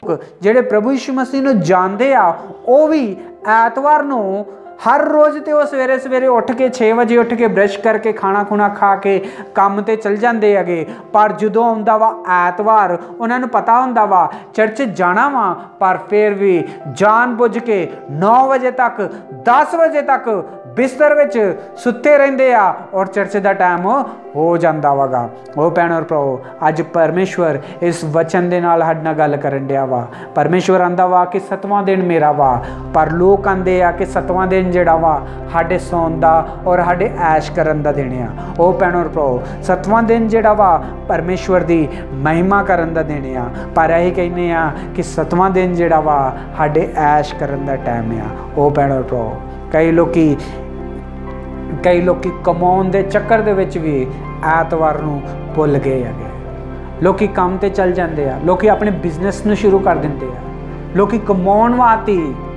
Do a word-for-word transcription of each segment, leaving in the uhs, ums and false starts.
लोग जिहड़े प्रभु यीशु मसीह नूं जाणदे आ वो भी ऐतवार नूं हर रोज़ तो सवेरे सवेरे उठ के छे बजे उठ के ब्रश करके खाना खुना खा के काम ते चल जाते है। पर जदों आउंदा वा ऐतवार उन्हां नूं पता हुंदा वा चर्च जाना वा, पर फिर भी जान बुझ के नौ बजे तक दस बजे तक बिस्तर विच सुते रहिंदे आ और चर्च का टाइम हो जाता वगा। वो भैन और भराओ अज परमेश्वर इस वचन दे नाल साडे नाल गल करन दिया वा। परमेश्वर आंदा वा कि सतवां दिन मेरा वा, पर लोग आंदे आ कि सतवां दिन जिहड़ा वा साडे सौन दा और साडे ऐश करन दा दिन आ। वो भैन और भराओ सतवां दिन जिहड़ा वा परमेश्वर दी महिमा करन दा दिन आ, पर यही कहने आ कि सतवां दिन जिहड़ा वा साडे ऐश करन दा टाइम आ। वो भैन और भराओ कई लोकी कई लोग कमाउण दे चक्कर दे विच भी ऐतवार नूं भुल गए है। लोग काम ते चल जाते हैं, लोग अपने बिजनेस नूं शुरू कर देंगे हैं, लोग कमाउण वास्ते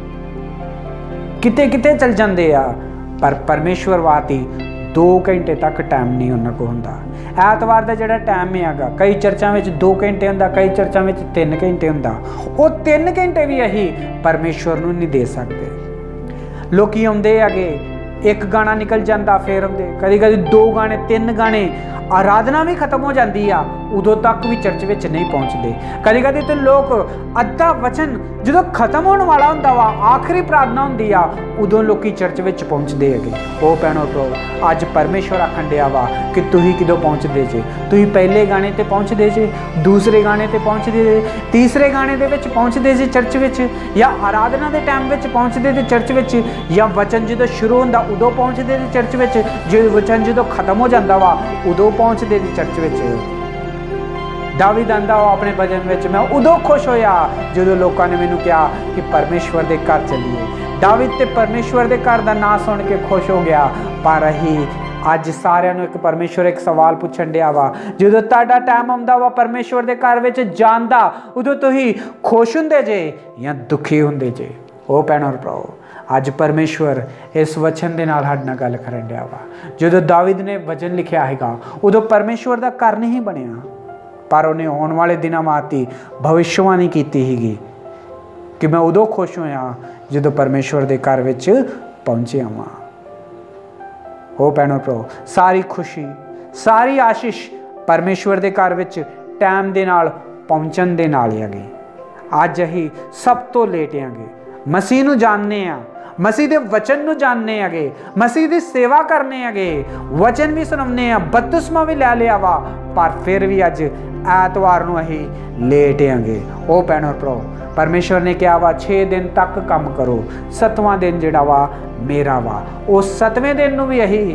किते किते चल जाते हैं, पर परमेश्वर वास्ते दो घंटे तक टाइम नहीं उन्हां कोल हुंदा। ऐतवार का जिहड़ा टाइम है कई चर्चां विच दो घंटे हुंदा, कई चर्चां विच तीन घंटे हुंदा। वो तीन घंटे भी अही परमेश्वर नूं नहीं दे सकते। लोग आउंदे हैगे एक गाना निकल जाता, फिर आउंदे कदी कदी दो गाने तीन गाने, आराधना भी खत्म हो जाती आ उदों तक भी चर्च विच नहीं पहुँचते। कदी कदी तो लोग अद्धा वचन जो खत्म होने वाला हुंदा वा आखिरी प्रार्थना हुंदी आ उदों लोग चर्च विच पहुँचते है। वो भैनों भराओ अज परमेश्वर आखण दिया वा कि तुसीं किदों पहुँचदे जे, तुसीं पहले गाने ते पहुँचदे जे, दूसरे गाने ते पहुँचदे जे, तीसरे गाने दे विच पहुँचदे जे चर्च विच, या आराधना के टाइम विच पहुँचदे जे चर्च विच, या वचन जो शुरू हुंदा उदों पहुँचदे जे चर्च विच, जो वचन जो खत्म हो जाता वा उदों पहुँचदे जे चर्च विच। दावीद आंदा अपने भजन में मैं उदों खुश होया जो लोगों ने मैनू कहा कि परमेश्वर के घर चलीए। दावीद ते परमेश्वर के घर का नाम सुन के खुश हो गया। पर अही अज सारिਆਂ ਨੂੰ एक परमेश्वर एक सवाल पूछण दिया वा, जो तुहाडा टाइम आउंदा वा परमेश्वर के घर विच जाण दा उदों तुसीं खुश हुंदे जे या दुखी हुंदे जे। ओ भैणों और भराओ अज परमेश्वर इस वचन के नाल साडे नाल गल करन दिया वा। जो दावीद ने वचन लिखिया हैगा उदों परमेश्वर का घर नहीं बनिया, पर उन्हें आने वाले दिनों वास्ते भविष्यवाणी की हैगी कि मैं उदों खुश होया जो परमेश्वर के घर विच पहुँचे वा। हो भैनों भराओ सारी खुशी सारी आशीष परमेश्वर के घर विच टाइम दे नाल पहुँचण दे नाल हैगी। अज अही सब तो लेट हैगे मसीह नूं जानने आ, मसीह के वचन नूं जानने हैगे, मसीह की सेवा करने हैगे, वचन भी सुनाने, बपतिस्मा भी लै लिया वा, पर फिर भी अज ऐतवार नूं अही लेट हैगे। ओ भैणों भराओ परमेश्वर ने कहा वा छे दिन तक काम करो, सतवां दिन जिहड़ा वा मेरा वा। उस सतवें दिन नूं भी अही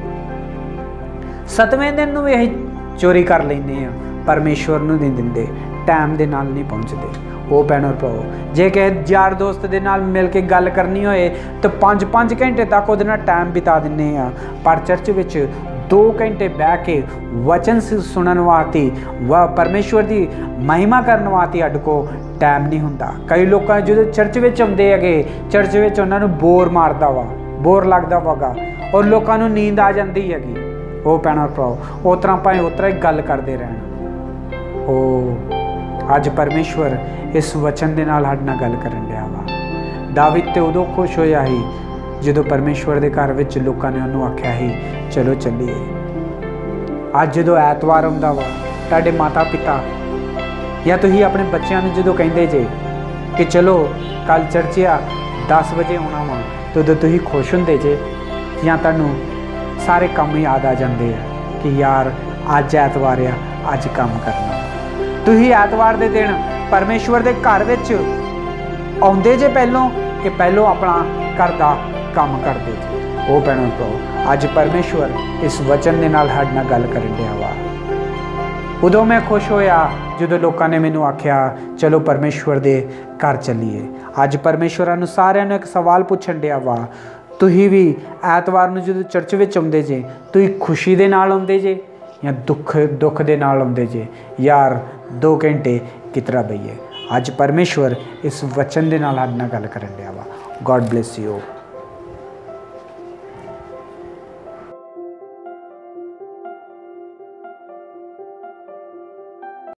सतवें दिन नूं भी अही चोरी कर लैंदे आ, परमेश्वर नूं नहीं दिंदे, टाइम दे नाल नहीं पहुँचते। वो भैनों भराओ जे कि यार दोस्त के नाल मिल के गल करनी होए तो पाँच पाँच घंटे तक वो टाइम बिता दिंदे आ, पर चर्च विच दो घंटे बह के वचन सुनन वास्ते व परमेश्वर की महिमा करने वास्ते अड को टाइम नहीं हुंदा। कई लोग जो चर्च विच आउंदे हैगे चर्च विच उन्हां नूं बोर मारदा वा, बोर लगदा वगा और लोगों नूं नींद आ जाती हैगी। वो भैणों भराओ उस तरह भावें उस तरह ही गल करते रहन। ओ अज परमेश्वर इस वचन के नाल साडे नाल गल करन दिया वा। दावीद ते उदों खुश होया ही जो परमेश्वर के घर विच लोगों ने उन्होंने आख्या ही चलो चलीए। अज जो ऐतवार आउंदा वा तुहाडे माता पिता या तुसीं अपने बच्चों को जो कहिंदे जे कि चलो कल चर्च आ दस बजे आउणा वा, तो उदों तुसीं खुश हुंदे जे या तुहानूं सारे काम याद आ जाते हैं कि यार अज ऐतवार आ अज काम करना। तुसीं ऐतवार के दिन परमेश्वर के घर विच आउंदे जे पहलों कि पहलों अपना घर का काम करते थे। वो भैणों भराओ अज परमेश्वर इस वचन के नाल साडे नाल गल करन दिया वा। उदों मैं खुश होया जो लोगों ने मैनू आख्या चलो परमेश्वर के घर चलीए। अज परमेश्वर नूं सारिआं नूं एक सवाल पूछण दिया वा, तुसीं भी ऐतवार नूं जो चर्च विच आउंदे जे तुसीं खुशी दे नाल आउंदे जे या दुख दुख दे नाल आउंदे जे, यार दो घंटे कितरा बईए। अज परमेश्वर इस वचन के नाल साडे नाल गल करन दिया वा। God bless you.